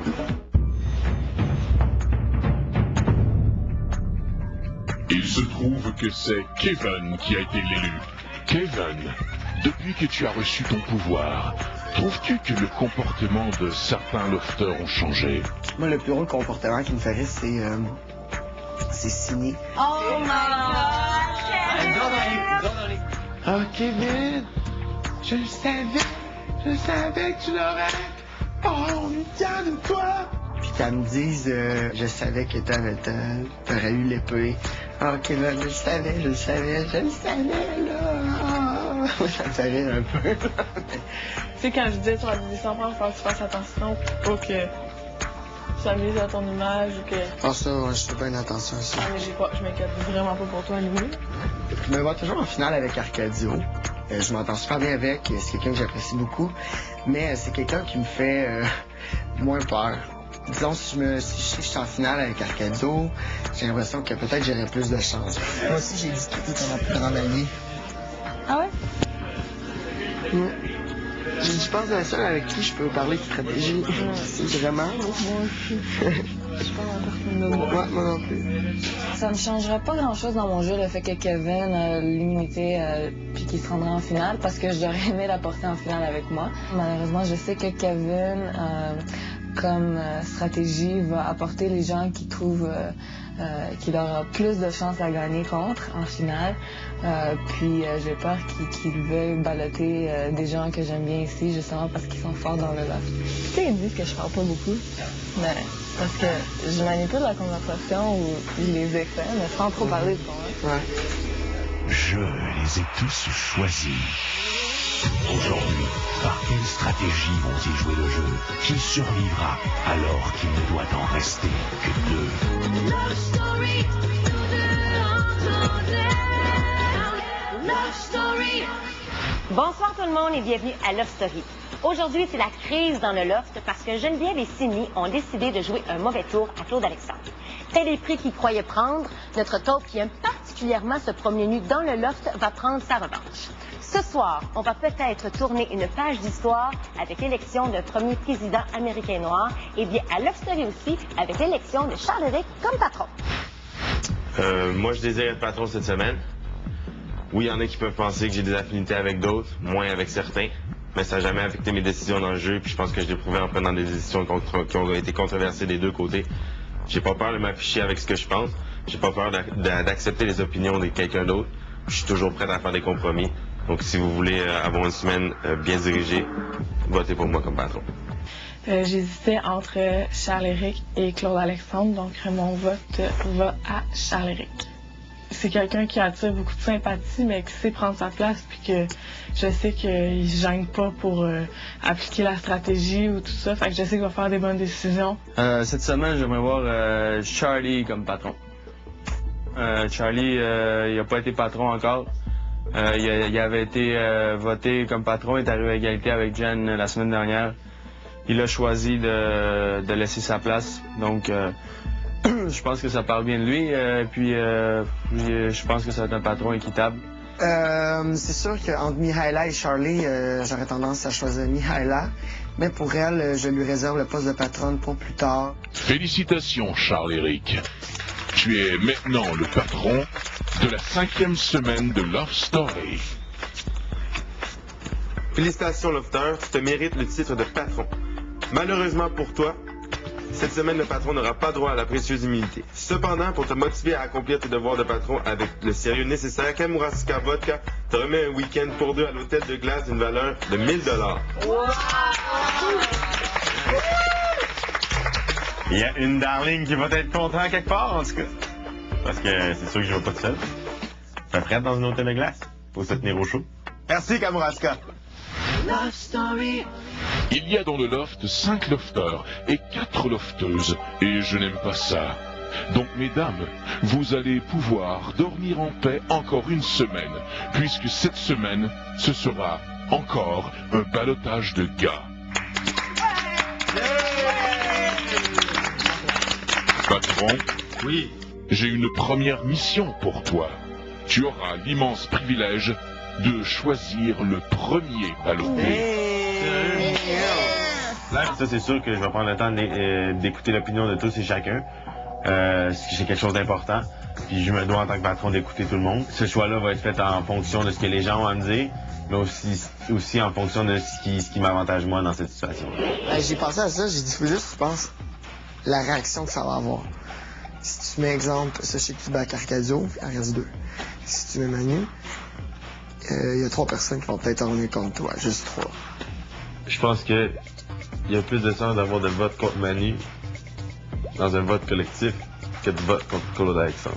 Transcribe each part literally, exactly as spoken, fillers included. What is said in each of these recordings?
Il se trouve que c'est Kevin qui a été l'élu. Kevin, depuis que tu as reçu ton pouvoir, trouves-tu que le comportement de certains lofters ont changé? Moi, le plus gros comportement qui me fait rire, c'est... Euh, c'est signer. Oh my God! Oh, Kevin, je le savais, je savais que tu l'aurais. Oh, on est fiers de toi. Puis qu'elles me disent, euh, je savais que t'avais, t'aurais eu l'épée. Oh, Kevin, je le savais, je le savais, je le savais, là. Oh, ça me fait rire un peu. Tu sais, quand je disais sur la division, il faut que tu fasses attention pour que ça mise à ton image ou que... Ah, ça, ouais, je fais bien attention à ça. Ah, mais j'ai pas, je m'inquiète vraiment pas pour toi, Louis. Je me vois toujours en finale avec Arcadio. Euh, je m'entends super bien avec, c'est quelqu'un que j'apprécie beaucoup, mais c'est quelqu'un qui me fait euh, moins peur. Disons, si je, me, si je sais que je suis en finale avec Arcadio, j'ai l'impression que peut-être j'aurais plus de chance. Moi aussi, j'ai dit que t'étais ma plus grande amie. Ah ouais? Mm. Je pense à la seule avec qui je peux parler de stratégie. Mm. C'est vraiment... Moi aussi. Je suis pas encore comme moi. Moi non plus. Ça ne changera pas grand-chose dans mon jeu, le fait que Kevin a l'immunité euh, puis qu'il se rendra en finale, parce que j'aurais aimé la porter en finale avec moi. Malheureusement, je sais que Kevin, euh, comme euh, stratégie, va apporter les gens qui trouvent euh, euh, qu'il aura plus de chances à gagner contre en finale. Euh, puis euh, j'ai peur qu'il qu'il veuille balloter euh, des gens que j'aime bien ici, justement parce qu'ils sont forts dans le loft. Tu sais, ils me disent que je parle pas beaucoup, mais parce que je manipule la conversation ou je les effets, mais sans trop parler de toi. Ouais. Je les ai tous choisis. Aujourd'hui, par quelle stratégie vont-ils jouer le jeu? Qui survivra alors qu'il ne doit en rester que deux? Love story, Love story. Bonsoir tout le monde et bienvenue à Love Story. Aujourd'hui, c'est la crise dans le loft parce que Geneviève et Sydney ont décidé de jouer un mauvais tour à Claude Alexandre. Tel les prix qu'ils croyaient prendre, notre taupe qui aime particulièrement se promener nu dans le loft va prendre sa revanche. Ce soir, on va peut-être tourner une page d'histoire avec l'élection d'un premier président américain noir et bien à Love Story aussi avec l'élection de Charles-Éric comme patron. Euh, moi, je désire être patron cette semaine. Oui, il y en a qui peuvent penser que j'ai des affinités avec d'autres, moins avec certains, mais ça n'a jamais affecté mes décisions dans le jeu, puis je pense que je l'ai prouvé en prenant des décisions contre, qui ont été controversées des deux côtés. J'ai pas peur de m'afficher avec ce que je pense, j'ai pas peur d'accepter les opinions de quelqu'un d'autre, je suis toujours prêt à faire des compromis. Donc si vous voulez avoir une semaine bien dirigée, votez pour moi comme patron. Euh, J'hésitais entre Charles-Éric et Claude Alexandre, donc mon vote va à Charles-Éric. C'est quelqu'un qui attire beaucoup de sympathie, mais qui sait prendre sa place, puis que je sais qu'il ne gêne pas pour euh, appliquer la stratégie ou tout ça. Fait que je sais qu'il va faire des bonnes décisions. Euh, cette semaine, j'aimerais voir euh, Charlie comme patron. Euh, Charlie, euh, il n'a pas été patron encore. Euh, il, a, il avait été euh, voté comme patron, il est arrivé à égalité avec Jen la semaine dernière. Il a choisi de, de laisser sa place, donc... Euh, je pense que ça parle bien de lui, euh, puis euh, je pense que ça va être un patron équitable. Euh, c'est sûr qu'entre Mihaela et Charlie, euh, j'aurais tendance à choisir Mihaela, mais pour elle, je lui réserve le poste de patronne pour plus tard. Félicitations, Charles-Éric. Tu es maintenant le patron de la cinquième semaine de Love Story. Félicitations, Lofter, tu te mérites le titre de patron. Malheureusement pour toi, cette semaine, le patron n'aura pas droit à la précieuse immunité. Cependant, pour te motiver à accomplir tes devoirs de patron avec le sérieux nécessaire, Kamouraska Vodka te remet un week-end pour deux à l'hôtel de glace d'une valeur de mille dollars. Wow! Il y a une darling qui va être content quelque part, en tout cas. Parce que c'est sûr que je ne vais pas tout seul. Fais prête dans un hôtel de glace. Faut se tenir au chaud. Merci, Kamouraska. Love story. Il y a dans le loft cinq lofters et quatre lofteuses, et je n'aime pas ça. Donc, mesdames, vous allez pouvoir dormir en paix encore une semaine, puisque cette semaine, ce sera encore un ballottage de gars. Patron, oui, j'ai une première mission pour toi. Tu auras l'immense privilège de choisir le premier ballotté. Hey. Ça, c'est sûr que je vais prendre le temps d'écouter l'opinion de tous et chacun. Euh, c'est quelque chose d'important. Puis je me dois en tant que patron d'écouter tout le monde. Ce choix-là va être fait en fonction de ce que les gens ont à me dire, mais aussi, aussi en fonction de ce qui, ce qui m'avantage moi dans cette situation. Ben, j'ai pensé à ça, j'ai dit, faut juste, je pense, la réaction que ça va avoir. Si tu mets exemple, ça, je sais que tu back Arcadio, il en reste deux. Si tu mets Manu, il euh, y a trois personnes qui vont peut-être en venir contre toi, juste trois. Je pense que il y a plus de sens d'avoir de votes contre Manu dans un vote collectif que de vote contre Claude Alexandre.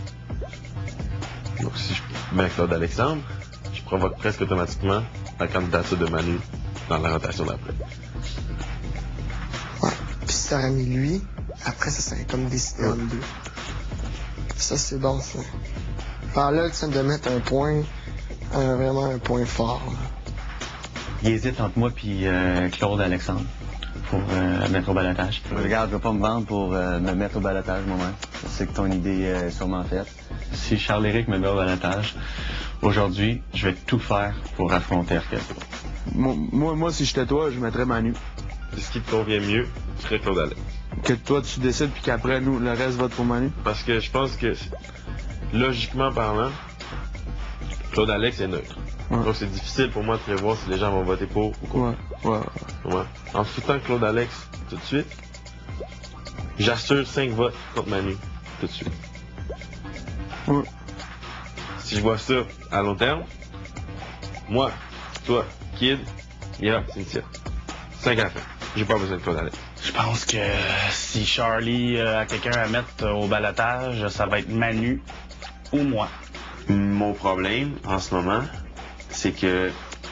Donc si je mets Claude Alexandre, je provoque presque automatiquement la candidature de Manu dans la rotation d'après. Ouais, puis si t'aurais mis lui, après ça serait comme décidé en deux. Ça c'est bon ça. Par là, tu viens de mettre un point, un, vraiment un point fort. Là. Il hésite entre moi et euh, Claude Alexandre pour euh, mettre au balotage. Regarde, je vais pas me vendre pour euh, me mettre au balotage moi-même. Je sais que ton idée est sûrement faite. Si Charles-Éric me met au balotage, aujourd'hui, je vais tout faire pour affronter Arcadio. Moi, moi, moi, si j'étais toi, je mettrais Manu. Ce qui te convient mieux, je serais Claude Alex. Que toi, tu décides, puis qu'après, nous, le reste vote pour Manu? Parce que je pense que, logiquement parlant, Claude Alex est neutre. Ouais. Donc c'est difficile pour moi de prévoir si les gens vont voter pour ou contre. Ouais, ouais. Ouais. En foutant Claude Alex tout de suite, j'assure cinq votes contre Manu tout de suite. Ouais. Si je vois ça à long terme, moi, toi, Kid, Mira, Cynthia. cinq à la fin. J'ai pas besoin de Claude Alex. Je pense que si Charlie a quelqu'un à mettre au balotage, ça va être Manu ou moi. Mon problème en ce moment, c'est que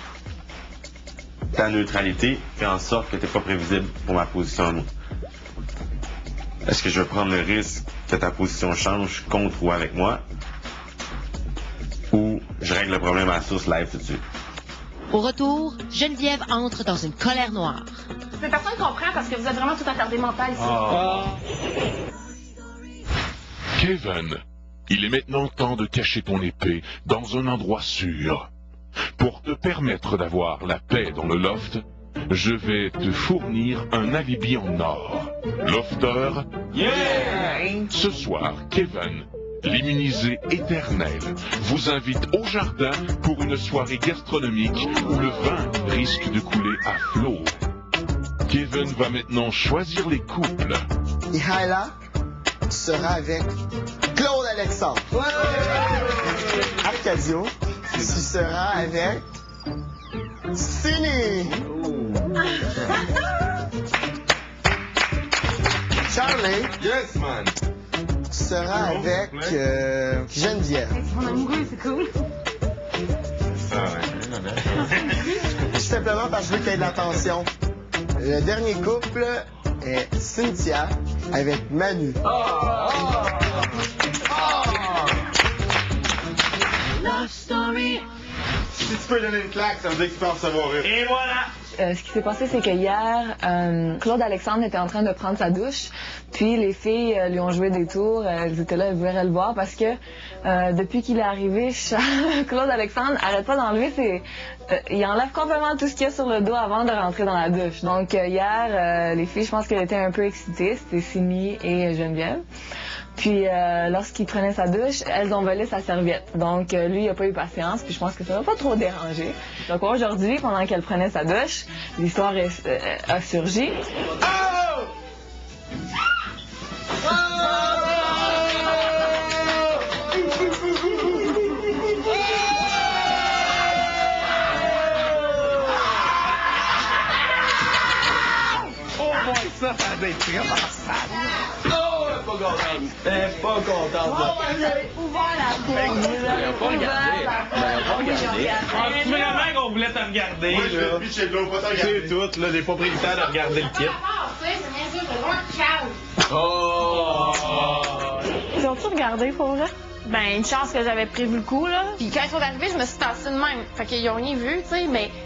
ta neutralité fait en sorte que tu n'es pas prévisible pour ma position à moi. Est-ce que je vais prendre le risque que ta position change contre ou avec moi, ou je règle le problème à la source live tout de suite? Au retour, Geneviève entre dans une colère noire. Mais personne ne comprend parce que vous êtes vraiment tout attardé mental ici. Oh. Kevin, il est maintenant temps de cacher ton épée dans un endroit sûr. Pour te permettre d'avoir la paix dans le loft, je vais te fournir un alibi en or. Lofter, yeah! Ce soir, Kevin, l'immunisé éternel, vous invite au jardin pour une soirée gastronomique où le vin risque de couler à flot. Kevin va maintenant choisir les couples. Mihaela sera avec Claude Alexandre. Ouais! Arcadio, tu seras avec Cindy. Charlie. Yes, man. Sera avec euh, Geneviève. Ils sont amoureux, c'est cool. Ça, ouais. Tout simplement parce que je veux qu'il y ait de l'attention. Le dernier couple est Cynthia avec Manu. Oh! Oh! Oh! Love Story. Si tu peux donner une claque, ça veut dire que tu peux en recevoir une. Et voilà! Euh, ce qui s'est passé, c'est que hier, euh, Claude Alexandre était en train de prendre sa douche, puis les filles euh, lui ont joué des tours, euh, elles étaient là, elles voulaient le voir parce que euh, depuis qu'il est arrivé, Claude Alexandre arrête pas d'enlever ses... Euh, il enlève complètement tout ce qu'il y a sur le dos avant de rentrer dans la douche. Donc euh, hier, euh, les filles, je pense qu'elles étaient un peu excitées, c'était Simi et Geneviève. Puis euh, lorsqu'il prenait sa douche, elles ont volé sa serviette. Donc euh, lui, il n'a pas eu patience, puis je pense que ça va pas trop déranger. Donc aujourd'hui, pendant qu'elle prenait sa douche, l'histoire est, euh, a surgi. Oh! Oh boy, ça, ça va être vraiment sale. Oh, elle est pas contente. Elle est pas contente. Oh, elle a ouvert la porte. Elle a pas regardé. Elle a pas regardé. C'est vraiment qu'on voulait te regarder, Moi, je vais là. te pitcher de l'eau, pas te regarder. C'est tout, là, j'ai pas pris le temps de regarder le kit. Oh! Ils ont-tu regardé pour vrai? Ben, une chance que j'avais prévu le coup, là. Puis quand ils sont arrivés, je me suis tassée de même. Fait qu'ils ont rien vu, tu sais, mais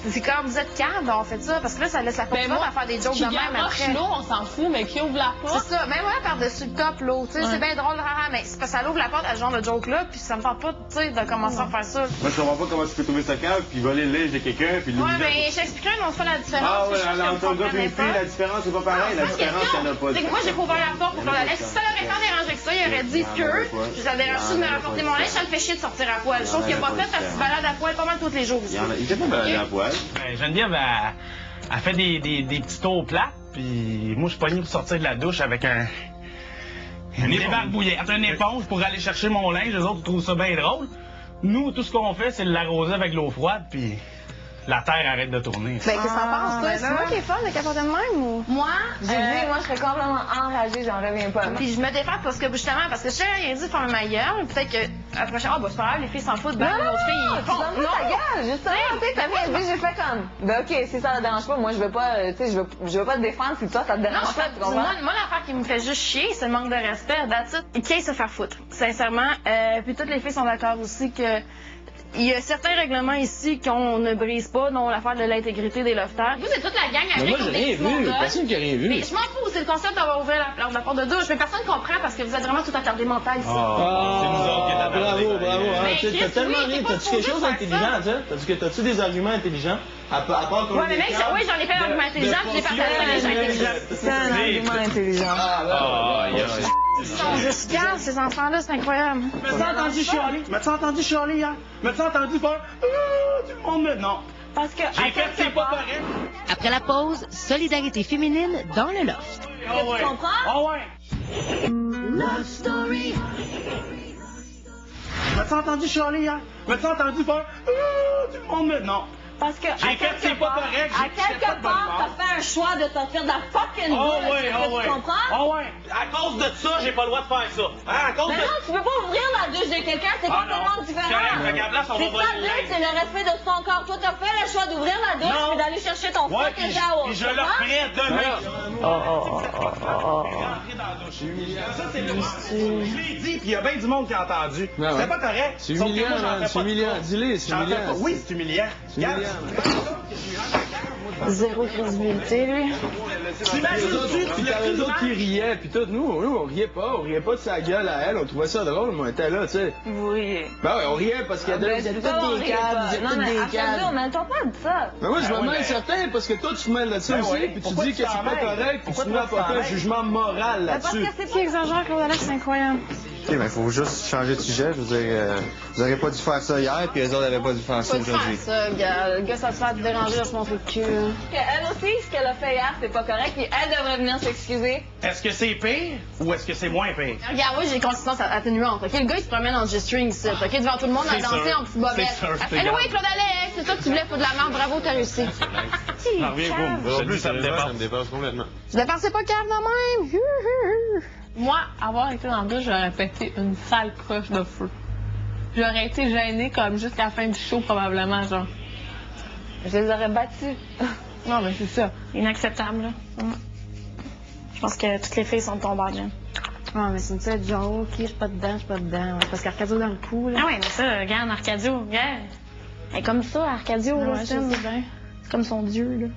C'est comme vous êtes calme d'avoir fait ça, parce que là, ça laisse la porte Ben ouverte moi, à faire des jokes qui de même garoche après. l'eau, on s'en fout, mais qui ouvre la porte? C'est ça. Même moi, par-dessus le top, l'eau. Tu sais, Ouais. c'est bien drôle, haha, mais c'est parce que ça ouvre la porte à ce genre de joke-là, puis ça me tente pas, tu sais, de commencer à faire ça. Moi, je comprends pas comment tu peux trouver ça calme, puis voler le linge de quelqu'un, puis Ouais, l'oublier. mais je t'expliquerai une autre fois la différence. Ah je ouais, suis sûre que alors, vous entre un gars et comprenez une fille, pas. la différence, c'est pas pareil. La Pas différence, question. il y en a pas. C'est que moi, j'ai pas ouvert la porte pour Claude Alex. Si ça l'aurait tant dérangé que ça, il aurait dit que ça me dérange de me rapporter mon linge, ça me fait chier de sortir à poil. Chose qu'il a pas faite parce qu'il se balade à poil pas mal tous les jours aussi. Il y en a- il fait pas balader à poil. Ben, Geneviève, elle, elle fait des, des, des petits tours plates, puis moi, je suis pogné pour sortir de la douche avec un... Une débarbouillette, une éponge pour aller chercher mon linge. Les autres trouvent ça bien drôle. Nous, tout ce qu'on fait, c'est de l'arroser avec l'eau froide, puis la terre arrête de tourner. Ben, qu'est-ce que t'en penses, toi? ben C'est là. moi qui est fun de capoter de même ou? Moi, J'ai dit, moi, je serais complètement enragée, j'en reviens pas. Puis je me défends parce que justement, parce que je t'ai rien dit de faire ma gueule, peut-être que la prochaine, ah, bah, c'est pas grave, les filles s'en foutent, ben, Non, les non, autres filles, non, ils tu font. donnes pas ta gueule, justement, tu sais, t'as rien dit, j'ai fait comme, ben ok, si ça te dérange pas, moi je veux pas, euh, tu sais, je veux, je veux pas te défendre si toi ça te Non, dérange je pas, fais- tu comprends? moi, moi l'affaire qui me fait juste chier, c'est le manque de respect. That's it. Ils caissent se faire foutre, sincèrement. Euh, puis toutes les filles sont d'accord aussi que il y a certains règlements ici qu'on ne brise pas, dont l'affaire de l'intégrité des lofters. Vous, c'est toute la gang avec Mais moi, j'ai des rien petits vu. mongols. Personne qui a rien vu. Mais je m'en fous, c'est le concept d'avoir ouvert la, la, la porte de douche. Mais personne comprend parce que vous êtes vraiment tout attardé mental ici. Ah, c'est nous autres qui est attardés. bravo, bravo. hein. Mais Tu sais, Chris, T'as tellement oui, rien. t'es pas T'as-tu quelque supposé chose faire d'intelligent à dire? T'as-tu que- T'as-tu des arguments intelligents? À, pa- à part qu'on Ouais, est mais mec, des oui, j'en ai fait un de- argument de intelligent, puis j'ai partagé avec les gens intelligents. C'est un argument intelligent. Ah, là, Ah, là, yeah. là. Ils sont juste calmes, ces enfants-là, c'est incroyable. M'as-tu entendu chialer? M'as-tu entendu chialer hier? M'as-tu entendu faire ah, tout le monde me... Non. Parce que, J'ai à fait, quelque c'est pas part, correct. Après la pause, solidarité féminine dans le loft. Ah ouais. tu comprends? Ah ouais. Love Story. M'as-tu entendu chialer hier? M'as-tu entendu faire ah, tout le monde me... Non. Parce que, à J'ai fait, quelque c'est pas part, correct, à j'ai- j'étais pas quelque de bonne part, humeur. t'as fait un choix de sortir de la fucking Ah douche, ouais, est-ce ah que ouais. tu comprends? Ah ouais. À cause de ça, j'ai pas le droit de faire ça. Hein, à cause Mais de... non, tu peux pas ouvrir la douche de quelqu'un, c'est Ah complètement non. différent. Correct, fait qu'à la place, on va C'est voler ça le le but, linge. c'est le respect de ton corps. Toi, t'as fait le choix d'ouvrir la douche Non. et d'aller chercher ton Ouais, fucking puis, towel. puis je tu le comprends? referai demain. Oh, oh, oh, oh, oh, oh. Ça, c'est le... Je l'ai dit, puis il y a bien du monde qui a entendu. Ouais, ouais. C'est pas correct. C'est Sauf que humiliant, moi, j'en man, fais c'est pas de humiliant. ça. Dis-le, c'est J'en fais humiliant. pas- Oui, c'est humiliant. C'est Regarde. humiliant, Zéro crédibilité, lui. T'imagines-tu, tu Puis l'as t'as pris eux du autres qui mal? riaient, puis tout, nous, nous, on riait pas, on riait pas de sa gueule à elle, on trouvait ça drôle, mais on était là, tu sais. Oui. Ben ouais, on riait parce qu'il y a Ah, ben, vous êtes c'est pas tous des horrible, cadres, pas. vous êtes Non, tous mais des Arcadio, cadres. mais t'as pas de ça. Mais moi, je Ben me oui, mêle mais- certain parce que toi, tu te mêles de ça Ben aussi, oui. puis tu Pourquoi dis tu que c'est t'en pas mêles? correct, puis Pourquoi tu tu n'as t'en pas fait un mêles? jugement moral Mais parce là-dessus. que c'est Qui exagère, Claude Alex, c'est incroyable. Ok, ben faut juste changer de sujet. Je veux dire, euh, vous auriez pas dû faire ça hier, puis les autres avaient pas dû faire ça Faut faire aujourd'hui. ça, gars. Le gars, ça te fait te déranger de se montrer le cul. là. Elle aussi, ce qu'elle a fait hier, c'est pas correct, puis elle devrait venir s'excuser. Est-ce que c'est pire ou est-ce que c'est moins pire? Regarde, oui, j'ai consistance atténuante. OK, le gars, il se promène en G-string ici. OK, devant tout le monde, à C'est danser sûr. en petite bobette. C'est sûr, c'est Anyway, grave. Claude Alex, c'est toi que tu voulais foutre de la merde. Bravo, t'as réussi. Je reviens, boum. Moi non Je plus, dis, ça me sérieusement, dépasse. ça me dépasse complètement. Tu dépensais pas cave de même. Moi, avoir été dans le douche, j'aurais pété une sale croche de feu. J'aurais été gênée comme jusqu'à la fin du show, probablement, genre. Je les aurais battus. Non, mais c'est ça. Inacceptable, là. Mm. Je pense que toutes les filles sont tombées là. Ah, mais c'est une seule genre, ok, je suis pas dedans, je suis pas dedans. Ouais, parce qu'Arcadio dans le cou, là. Ah ouais, mais ça, regarde, Arcadio, regarde. Elle est comme ça, Arcadio, là, Ouais, je c'est sais bien. c'est comme son dieu, là.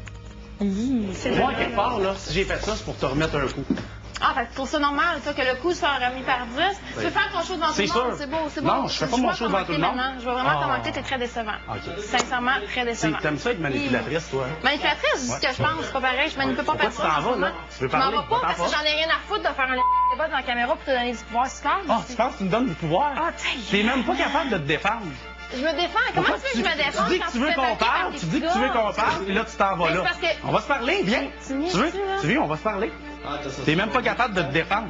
Moi, quelque part, là, si j'ai fait ça, c'est pour te remettre un coup. Ah, fait que tu trouves ça normal, toi, que le coup soit remis par dix. Tu veux faire ton show devant tout C'est le monde, sûr. c'est beau, c'est beau. Non, je fais pas mon vois show comment devant tout le t'es monde. maintenant. Je vois vraiment Ah. comment t'es, t'es très décevant. OK. Sincèrement, très C'est- décevant. T'aimes ça être manipulatrice, toi? hein? Manipulatrice, je dis ce que je pense, c'est pas pareil, je manipule pas Pourquoi personne. tu t'en vas, en ce là? moment. Tu veux Je m'en parler? vais pas Va-t'en parce que pas. j'en ai rien à foutre de faire un débat devant la caméra pour te donner du pouvoir, c'est clair. Ah, tu penses que tu me donnes du pouvoir? Ah, t'es- T'es même pas capable de te défendre. Je me défends. Comment Pourquoi tu veux que je me défende Tu dis quand que tu veux fais qu'on baquer par parle, des tu dis que tu veux gars? qu'on parle, et là, tu t'en vas Mais là. c'est parce que- On va se parler, viens. Tu niaises, Tu veux? tu, là? Tu viens, on va se parler. T'es même pas capable de te défendre.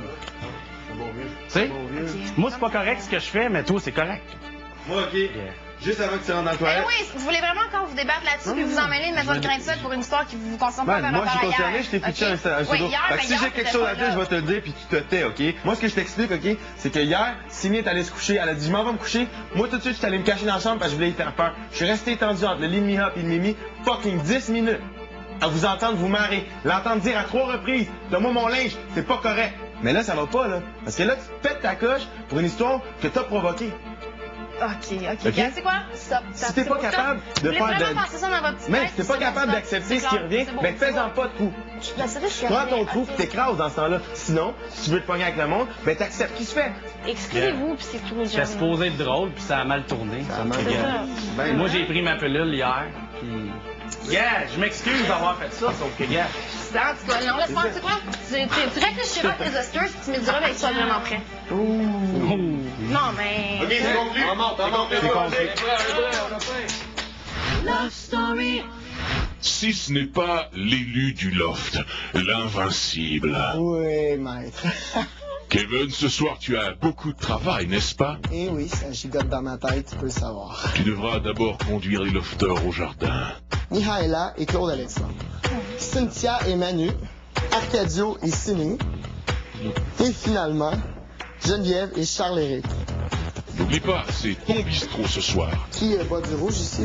Tu sais? Moi, c'est pas correct ce que je fais, mais toi, c'est correct. Moi, ok. Juste avant que tu rentres dans le Eh toilette. oui, vous voulez vraiment encore vous débattre là-dessus puis vous emmêler de mettre votre grain de sel pour une histoire qui vous concerne pas Man, vers moi, un je suis par concerné, ailleurs. je t'ai pitché Ok? un sta- un Oui, pseudo. hier, Fait mais que si hier, j'ai quelque t'étais chose pas à dire, là. je vais te le dire, puis tu te tais, OK? Moi, ce que je t'explique, OK, c'est que hier, Simi est allée se coucher. Elle a dit, je m'en vais me coucher. Moi, tout de suite, je suis allé me cacher dans la chambre parce que je voulais y faire peur. Je suis resté étendu entre le lit de Miha et le Mimi fucking dix minutes à vous entendre vous marrer. L'entendre dire à trois reprises, donne-moi mon linge, c'est pas correct. Mais là, ça va pas, là. Parce que là, tu te pètes ta coche pour une histoire que t'as provoquée. Ok, ok. Ok? Tu sais quoi? Stop. Si t'es pas capable de faire de... penser ça dans votre petite Même tête, si t'es pas c'est capable bon, d'accepter stop. ce qui revient, C'est bon, ben c'est fais-en bon. pas de coup. La série, je suis Prends ton arrivée. trou Ok. pis t'écrases dans ce temps-là. Sinon, si tu veux te pogner avec le monde, ben t'acceptes qui se fait. Excusez-vous, puis c'est tout. C'était supposé être drôle, puis ça a mal tourné. Ça a mal Fait que, tourné. euh, Moi, j'ai pris ma pilule hier, puis... Yeah, je m'excuse d'avoir fait ça, sauf que, gars... En tout cas, non, laisse faire, tu sais quoi? Tu, tu, tu réfléchiras à tes osters, puis tu me diras, ben, tu sois vraiment prêt. Non, mais... Ok, c'est conclu. On monte, on monte, c'est conclu. Love Story. Si ce n'est pas l'élu du loft, l'invincible. Oui, maître. Kevin, ce soir tu as beaucoup de travail, n'est-ce pas? Eh oui, ça gigote dans ma tête, tu peux le savoir. Tu devras d'abord conduire les lofters au jardin. Mihaela et Claude Alexandre. Cynthia et Manu. Arcadio et Simi. Et finalement, Geneviève et Charles-Éric. N'oublie pas, c'est ton bistrot ce soir. Qui euh, boit du rouge ici?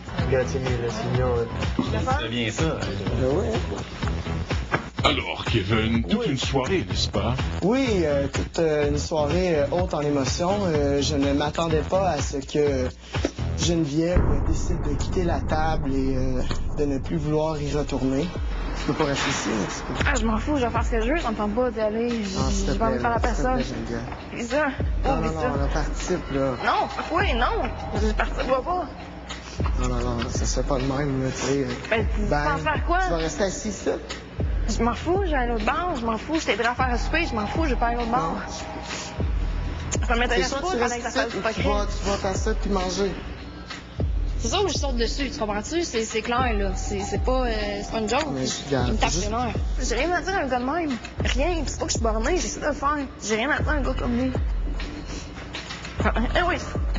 C'est bien ça. Oui. Alors, Kevin, toute une soirée, n'est-ce pas? Oui, euh, toute euh, une soirée euh, haute en émotions. Euh, je ne m'attendais pas à ce que Geneviève décide de quitter la table et euh, de ne plus vouloir y retourner. Tu peux pas rester ici, là, tu peux... Ah, je m'en fous, je vais faire ce que je veux, j'en parle pas d'y aller. Ah, s'il te Je vais me plaît, faire la là, s'il te personne. plaît, Geneviève. C'est ça. Non, Oublie non, ça. non, on participe, là. Non, oui, non. Je participerai pas. Non, non, non, ça se fait pas de même, là, tu sais. Ben, tu penses faire quoi? Tu vas rester assis, ça? Je m'en fous, j'ai à l'autre bar, je m'en fous, je t'aiderai à faire un souper, je m'en fous, je vais pas à l'autre bar. Ça C'est m'intéresse sûr pas que tu pendant restes que ça ici fasse et du tu vas, secret. tu vas t'asseoir puis manger. C'est sûr que je saute dessus, tu comprends-tu? C'est c'est clair, là. C'est c'est pas, euh, c'est pas une joke. Mais je Je garde me tape juste- les nerfs. J'ai rien à dire à un gars de même. Rien. Pis c'est pas que je suis bornée, j'essaie de le faire. J'ai rien à dire à un gars comme lui. Eh oui.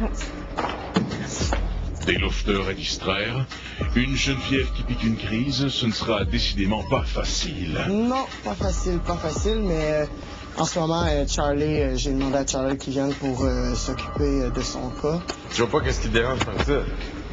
Des lofters à distraire, une Geneviève qui pique une crise, ce ne sera décidément pas facile. Non, pas facile, pas facile, mais euh, en ce moment, euh, Charlie, euh, j'ai demandé à Charlie qu'il vienne pour euh, s'occuper euh, de son cas. Je vois pas qu'est-ce qui te dérange tant que ça.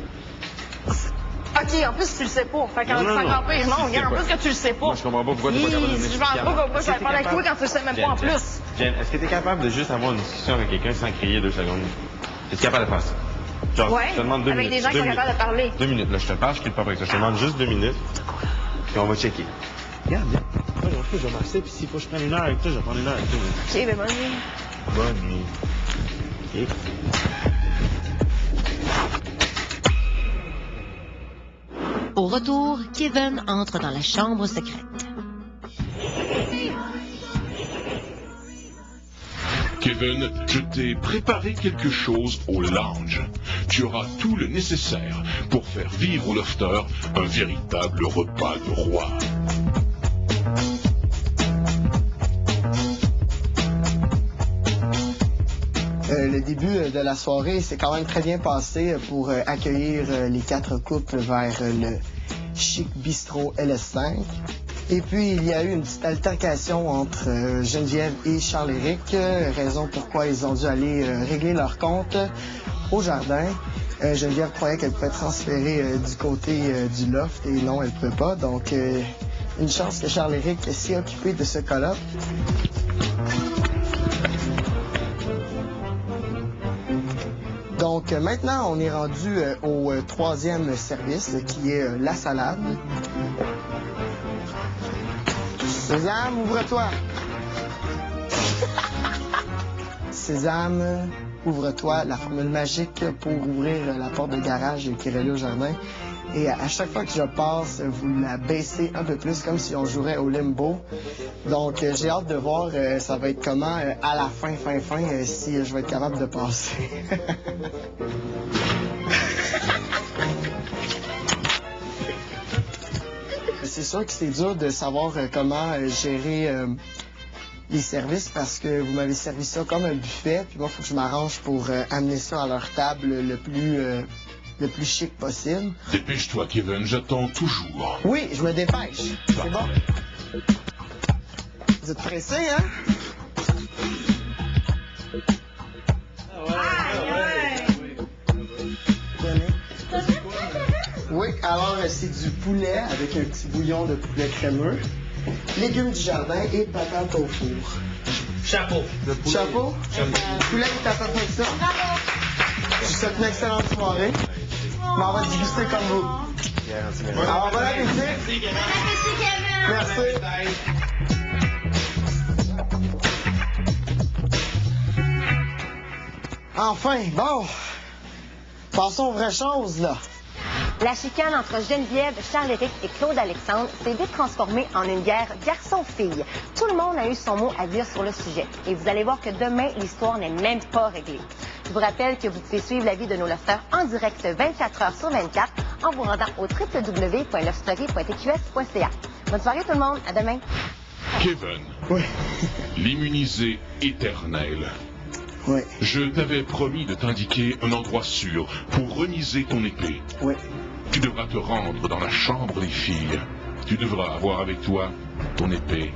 Ok, en plus, tu le sais pas. Fait qu'en Non, non, c'est encore non. pire. Non, Si, regarde, en c'est plus pas- que tu le sais pas. Moi, je comprends pas pourquoi t'es pas Hi, capable de Je pense pas que moi, je vais faire avec toi quand tu le sais même pas en Jen, plus. Jen, est-ce que t'es capable de juste avoir une discussion avec quelqu'un sans crier deux secondes? Es-tu capable de faire ça? Genre, Ouais, je te demande deux avec minutes. des gens qui Deux sont capables minutes. de parler. Deux minutes, là, je te parle, je crie pas avec toi. Je te demande juste deux minutes, puis on va checker. Regarde, viens. Moi, je vais marcher, puis s'il faut que je prenne une heure avec toi, je vais prendre une heure avec toi. Ok, ben bonne nuit. Bonne nuit. OK. Au retour, Kevin entre dans la chambre secrète. Kevin, je t'ai préparé quelque chose au lounge. Tu auras tout le nécessaire pour faire vivre au lofter un véritable repas de roi. Euh, le début euh, de la soirée s'est quand même très bien passé euh, pour euh, accueillir euh, les quatre couples vers euh, le chic bistrot L S cinq. Et puis, il y a eu une petite altercation entre euh, Geneviève et Charles-Éric, euh, raison pourquoi ils ont dû aller euh, régler leur compte au jardin. Euh, Geneviève croyait qu'elle pouvait transférer euh, du côté euh, du loft et non, elle ne pouvait pas. Donc, euh, une chance que Charles-Éric s'est occupé de ce cas-là. Donc euh, maintenant, on est rendu euh, au euh, troisième service, euh, qui est euh, la salade. Sésame, ouvre-toi. Sésame, ouvre-toi, la formule magique pour ouvrir euh, la porte de garage qui est reliée au jardin. Et à, à chaque fois que je passe, vous la baissez un peu plus, comme si on jouerait au limbo. Donc, euh, j'ai hâte de voir euh, ça va être comment euh, à la fin, fin, fin, euh, si euh, je vais être capable de passer. C'est sûr que c'est dur de savoir euh, comment euh, gérer euh, les services parce que vous m'avez servi ça comme un buffet, puis moi, il faut que je m'arrange pour euh, amener ça à leur table le plus, euh, le plus chic possible. Dépêche-toi, Kevin, j'attends toujours. Oui, je me dépêche. C'est bon. Vous êtes pressés, hein? Oui, alors euh, c'est du poulet avec un petit bouillon de poulet crémeux, légumes du jardin et patates au four. Chapeau. Chapeau? Poulet qui t'attend avec ça? vous souhaite une excellente soirée. Mais on va déguster comme vous. Alors, bon appétit. Merci. Enfin, bon. Passons aux vraies choses, là. La chicane entre Geneviève, Charles-Éric et Claude-Alexandre s'est vite transformée en une guerre garçon-fille. Tout le monde a eu son mot à dire sur le sujet. Et vous allez voir que demain, l'histoire n'est même pas réglée. Je vous rappelle que vous pouvez suivre la vie de nos lofters en direct vingt-quatre heures sur vingt-quatre en vous rendant au w w w point lovestory point t q s point c a. Bonne soirée tout le monde, à demain. Kevin, Oui. l'immunisé éternel. Oui. Je t'avais promis de t'indiquer un endroit sûr pour remiser ton épée. Oui. Tu devras te rendre dans la chambre des filles. Tu devras avoir avec toi ton épée.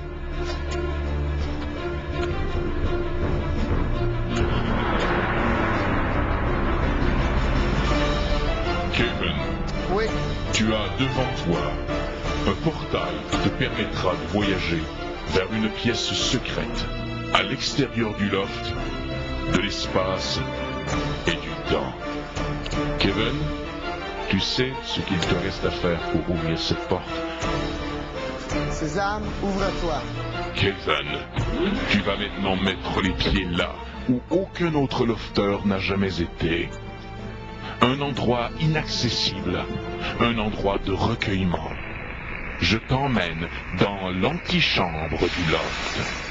Kevin, Oui. tu as devant toi un portail qui te permettra de voyager vers une pièce secrète à l'extérieur du loft, de l'espace et du temps. Kevin, tu sais ce qu'il te reste à faire pour ouvrir cette porte? Sésame, ouvre-toi. Kevin, tu vas maintenant mettre les pieds là où aucun autre lofter n'a jamais été. Un endroit inaccessible, un endroit de recueillement. Je t'emmène dans l'antichambre du loft.